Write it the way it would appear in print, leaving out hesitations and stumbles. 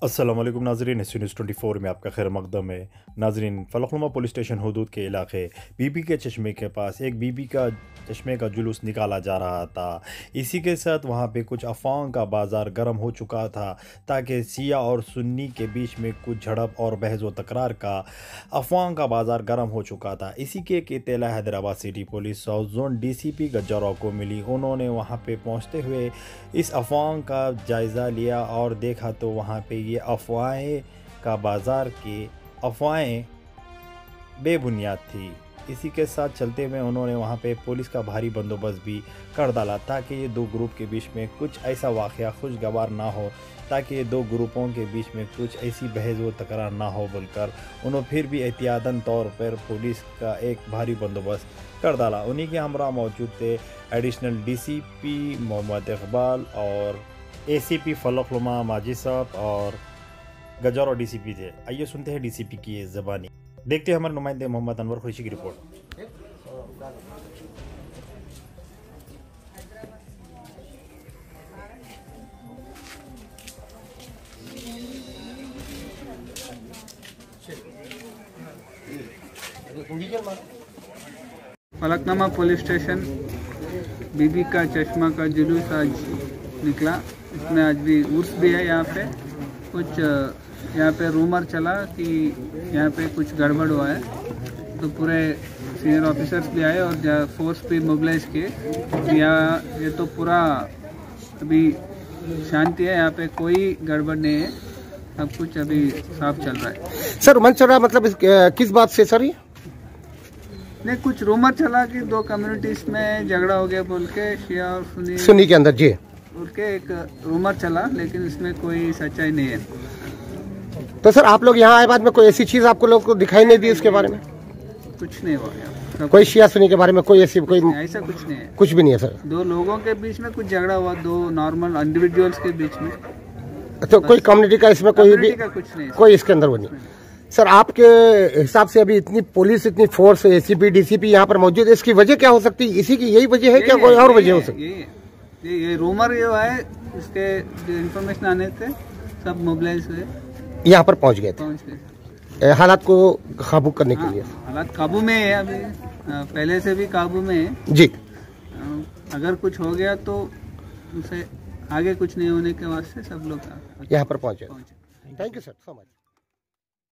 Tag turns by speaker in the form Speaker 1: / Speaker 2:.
Speaker 1: अस्सलाम वालेकुम नाजरीन, न्यूज़ 24 में आपका खैर मकदम है। नाजरीन, फलकनुमा पुलिस स्टेशन हदूद के इलाके बीबी के चश्मे के पास एक बीबी का चश्मे का जुलूस निकाला जा रहा था। इसी के साथ वहां पे कुछ अफवाहों का बाज़ार गर्म हो चुका था ताकि सिया और सुन्नी के बीच में कुछ झड़प और बहस व तकरार का अफवाहों का बाज़ार गर्म हो चुका था। इसी के इत्तला Hyderabad city police south zone DCP गज्जरों को मिली। उन्होंने वहां पे पहुंचते हुए इस अफवाहों का जायज़ा लिया और देखा तो वहां पे ये अफवाहें का बाज़ार की अफवाहें बेबुनियाद थी। इसी के साथ चलते हुए उन्होंने वहां पे पुलिस का भारी बंदोबस्त भी कर डाला ताकि ये दो ग्रुप के बीच में कुछ ऐसा वाक़या खुशगवार ना हो, ताकि ये दो ग्रुपों के बीच में कुछ ऐसी बहस व तकरार ना हो बोलकर उन्होंने फिर भी एहतियातन तौर पर पुलिस का एक भारी बंदोबस्त कर डाला। उन्हीं के हमरा मौजूद थे एडिशनल DCP मोहम्मद इकबाल और ACP फलकनुमा माजिद साहब और गज्जर DCP थे। आइए सुनते हैं DCP की ये ज़बानी। देखते हैं हमारे नुमाइंदे मोहम्मद अनवर खुशी की रिपोर्ट।
Speaker 2: फलकनुमा पुलिस स्टेशन बीबी का चश्मा का जुलूस आज निकला। इसमें आज भी उर्स भी है। यहाँ पे कुछ यहाँ पे रूमर चला कि यहाँ पे कुछ गड़बड़ हुआ है, तो पूरे सीनियर ऑफिसर्स भी आए और फोर्स भी मोबिलाइज किए। यहाँ ये तो पूरा अभी शांति है, यहाँ पे कोई गड़बड़ नहीं है, सब कुछ अभी साफ चल रहा है।
Speaker 3: सर मन चल रहा मतलब किस बात से सर?
Speaker 2: नहीं, कुछ रूमर चला कि दो कम्युनिटीज में झगड़ा हो गया बोल के, शिया और
Speaker 3: सुन्नी के अंदर जी
Speaker 2: बोल के एक रूमर चला, लेकिन इसमें कोई सच्चाई नहीं है।
Speaker 3: तो सर आप लोग यहाँ आए बाद में कोई ऐसी चीज आपको लोग को दिखाई नहीं दी इसके बारे में?
Speaker 2: कुछ नहीं हुआ यहाँ,
Speaker 3: कोई शिया सुन्नी के बारे में कोई ऐसी कोई
Speaker 2: ऐसा कुछ नहीं है।
Speaker 3: कुछ भी नहीं है सर?
Speaker 2: दो लोगों के बीच में कुछ झगड़ा हुआ, दो नॉर्मल इंडिविजुअल्स के बीच में।
Speaker 3: तो कोई कम्युनिटी का इसमें कोई भी
Speaker 2: कुछ नहीं,
Speaker 3: कोई इसके अंदर वो नहीं। सर आपके हिसाब से अभी इतनी पुलिस, इतनी फोर्स, ACP DCP यहाँ पर मौजूद है, इसकी वजह क्या हो सकती है? इसी की यही वजह है क्या कोई और वजह हो सकती है?
Speaker 2: ये रूमर ये है, इसके जो इन्फॉर्मेशन आने थे सब मोबिलाइज हुए, यहाँ
Speaker 3: पर पहुँच गए थे हालात को काबू करने के लिए।
Speaker 2: हालात काबू में है अभी, पहले से भी काबू में है
Speaker 3: जी।
Speaker 2: अगर कुछ हो गया तो उसे आगे कुछ नहीं होने के वास्ते सब लोग
Speaker 3: यहाँ पर पहुँचे। Thank you sir so much.